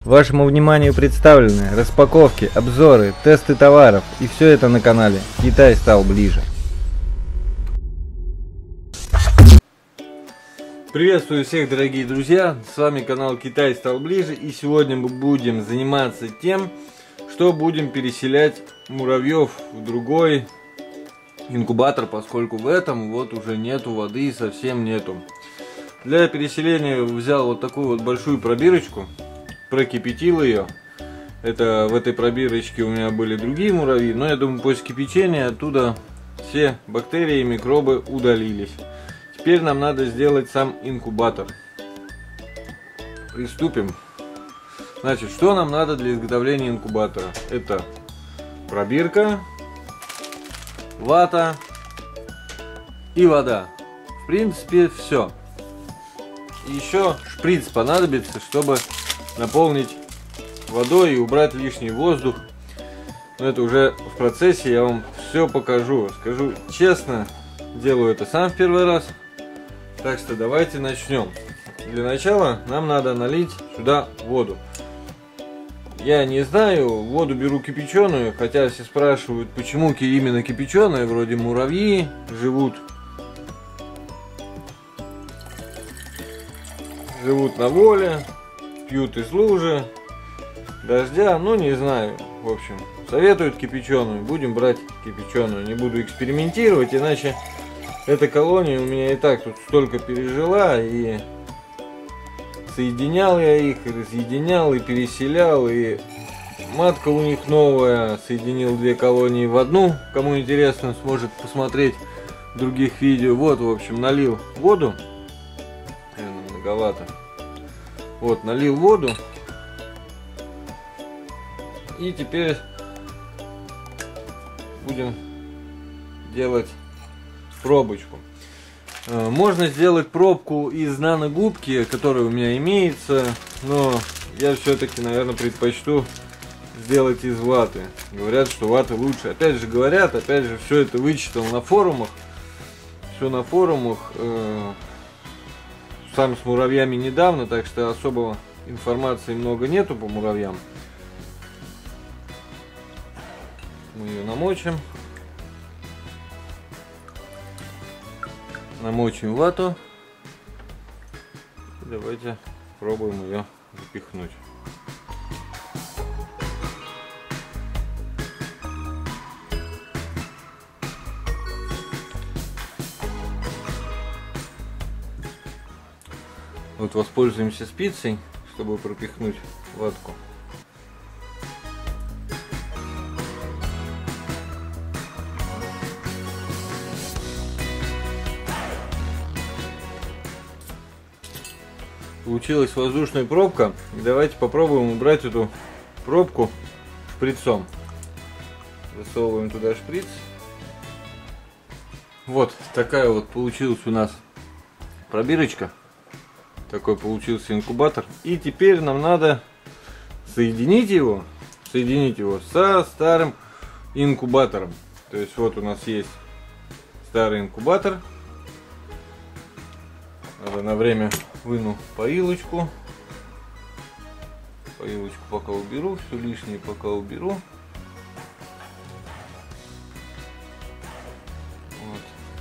Вашему вниманию представлены распаковки, обзоры, тесты товаров, и все это на канале Китай стал ближе. Приветствую всех, дорогие друзья, с вами канал Китай стал ближе, и сегодня мы будем заниматься тем, что будем переселять муравьев в другой инкубатор, поскольку в этом вот уже нету воды, совсем нету. Для переселения взял вот такую вот большую пробирочку, прокипятил ее. Это в этой пробирочке у меня были другие муравьи, но я думаю, после кипячения оттуда все бактерии и микробы удалились. Теперь нам надо сделать сам инкубатор. Приступим. Значит, что нам надо для изготовления инкубатора? Это пробирка, вата и вода. В принципе, все. Еще шприц понадобится, чтобы наполнить водой и убрать лишний воздух. Но это уже в процессе, я вам все покажу. Скажу честно, делаю это сам в первый раз. Так что давайте начнем. Для начала нам надо налить сюда воду. Я не знаю, воду беру кипяченую, хотя все спрашивают, почему именно кипяченая. Вроде муравьи живут на воле, пьют из лужи, дождя, ну не знаю. В общем, советуют кипяченую, будем брать кипяченую. Не буду экспериментировать, иначе эта колония у меня и так тут столько пережила, и соединял я их, и разъединял, и переселял, и матка у них новая, соединил две колонии в одну. Кому интересно, сможет посмотреть в других видео. Вот, в общем, налил воду. Наверное, многовато. Вот, налил воду. И теперь будем делать пробочку. Можно сделать пробку из наногубки, которая у меня имеется, но я все-таки, наверное, предпочту сделать из ваты. Говорят, что вата лучше. Опять же говорят, опять же все это вычитал на форумах. Все на форумах. Сам с муравьями недавно, так что особого информации много нету по муравьям. Мы ее намочим. Намочим вату. Давайте пробуем ее запихнуть. Вот воспользуемся спицей, чтобы пропихнуть ватку. Получилась воздушная пробка. Давайте попробуем убрать эту пробку шприцом. Засовываем туда шприц. Вот такая вот получилась у нас пробирочка. Такой получился инкубатор. И теперь нам надо соединить его со старым инкубатором. То есть вот у нас есть старый инкубатор. На время выну поилочку. Поилочку пока уберу, все лишнее пока уберу. Вот.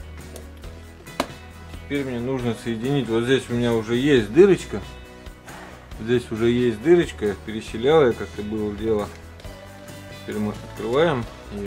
Теперь мне нужно соединить. Вот здесь у меня уже есть дырочка. Здесь уже есть дырочка. Я переселял, как-то было дело. Теперь мы открываем ее.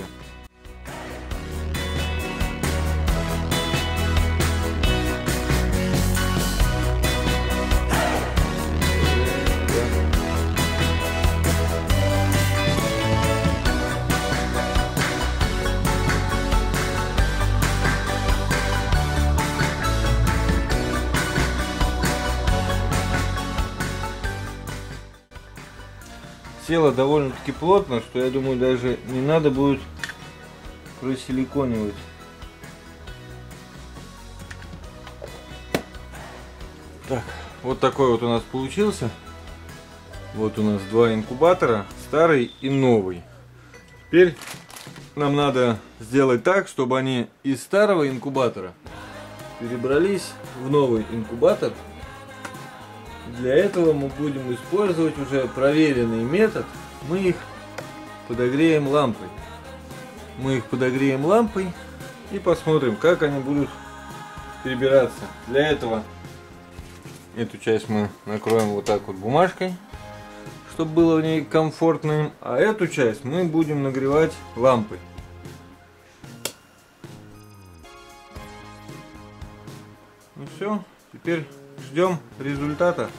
Села довольно-таки плотно, что я думаю, даже не надо будет просиликонивать. Так, вот такой вот у нас получился. Вот у нас два инкубатора, старый и новый. Теперь нам надо сделать так, чтобы они из старого инкубатора перебрались в новый инкубатор. Для этого мы будем использовать уже проверенный метод. Мы их подогреем лампой. Мы их подогреем лампой и посмотрим, как они будут перебираться. Для этого эту часть мы накроем вот так вот бумажкой, чтобы было в ней комфортно. А эту часть мы будем нагревать лампой. Ну все, теперь ждем результата.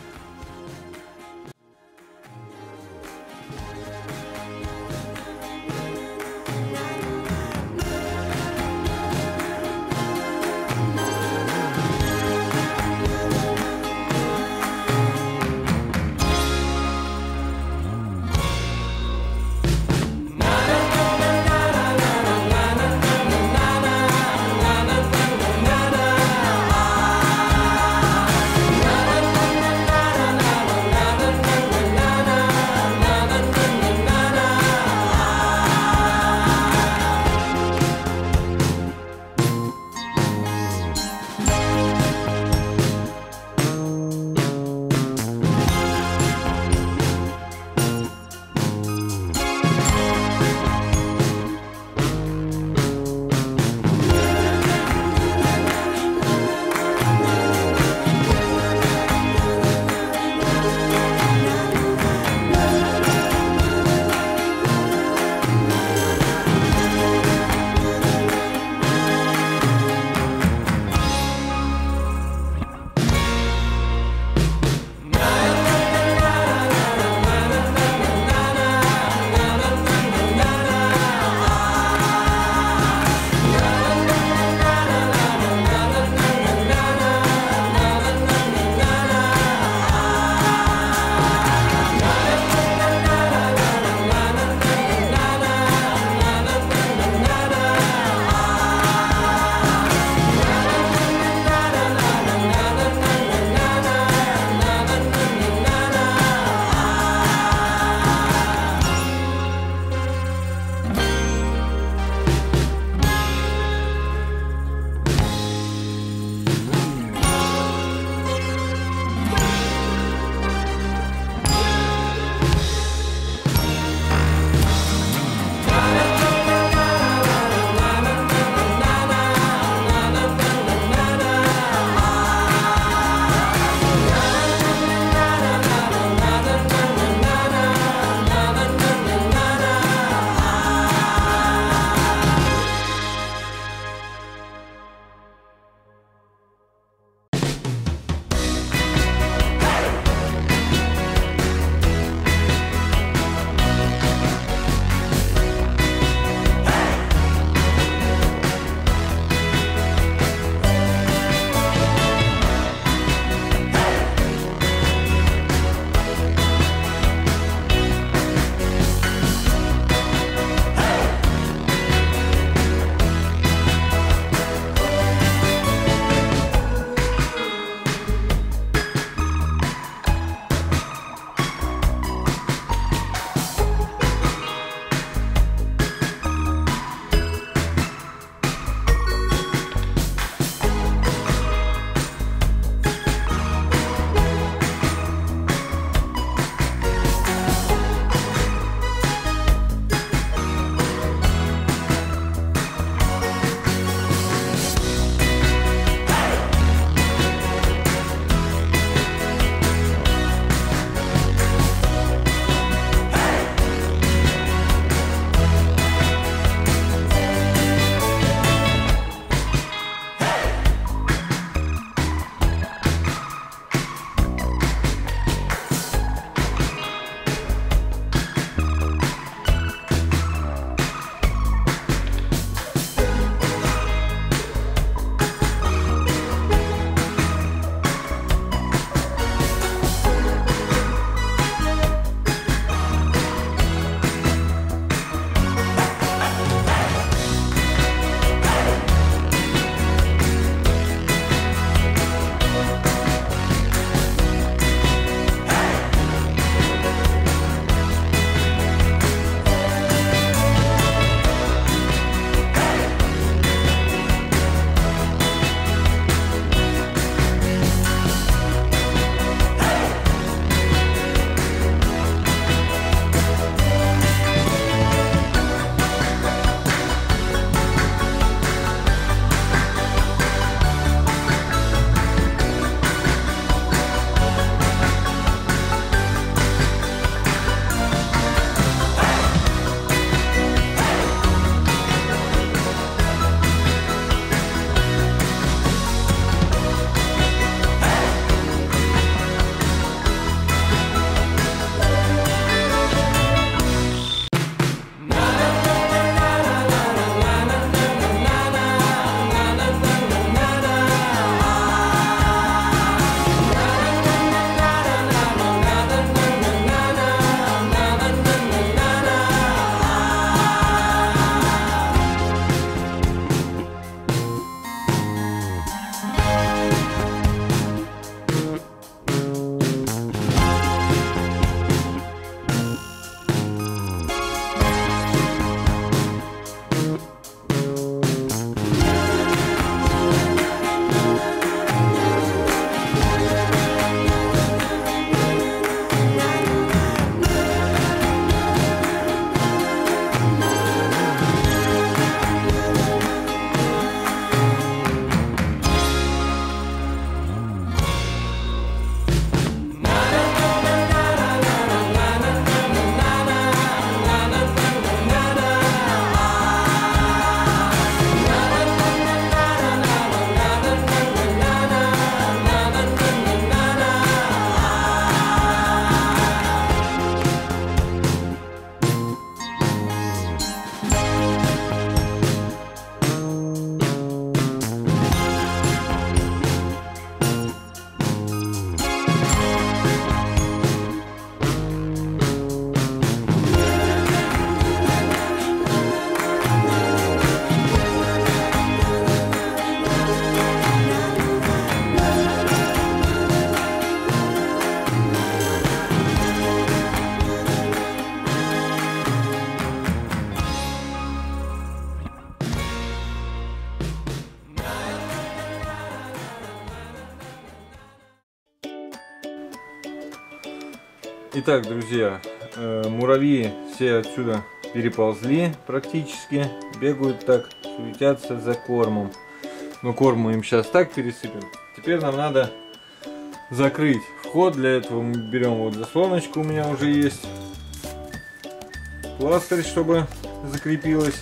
Итак, друзья, муравьи все отсюда переползли практически, бегают так, суетятся за кормом. Но корм мы им сейчас так пересыпем. Теперь нам надо закрыть вход. Для этого мы берем вот заслоночку, у меня уже есть пластырь, чтобы закрепилась.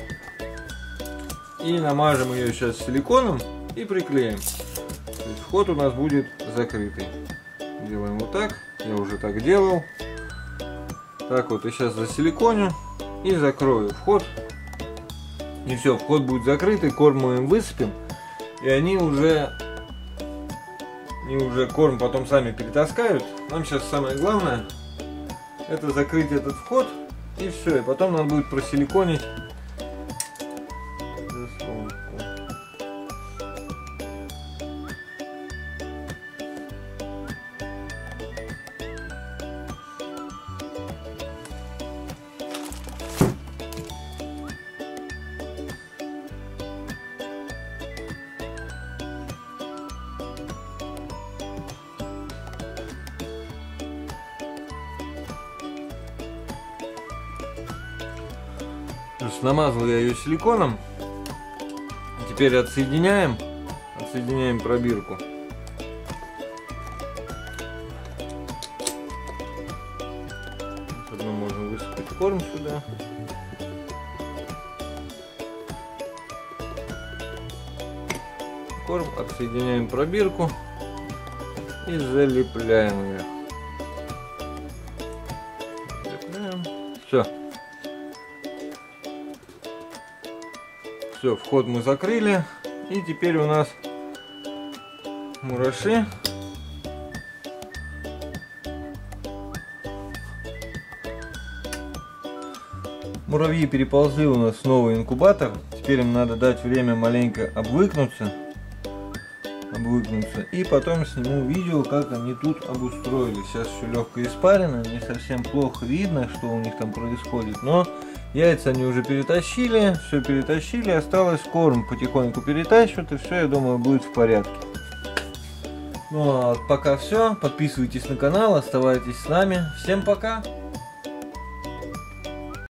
И намажем ее сейчас силиконом и приклеим. То есть вход у нас будет закрытый. Делаем вот так. Я уже так делал. Так вот, и сейчас засиликоню и закрою вход. И все, вход будет закрытый, корм мы им высыпем. И они уже корм потом сами перетаскают. Нам сейчас самое главное это закрыть этот вход. И все, и потом надо будет просиликонить заслонку. Намазал я ее силиконом. Теперь отсоединяем пробирку. Заодно можно высыпать корм сюда. Корм, отсоединяем пробирку и залепляем ее. Все. Все, вход мы закрыли. И теперь у нас мураши муравьи переползли у нас в новый инкубатор. Теперь им надо дать время маленько обвыкнуться. И потом сниму видео, как они тут обустроились. Сейчас еще легко испарено, не совсем плохо видно, что у них там происходит, но яйца они уже перетащили, все перетащили, осталось корм потихоньку перетащивают, и все, я думаю, будет в порядке. Ну а пока все, подписывайтесь на канал, оставайтесь с нами, всем пока!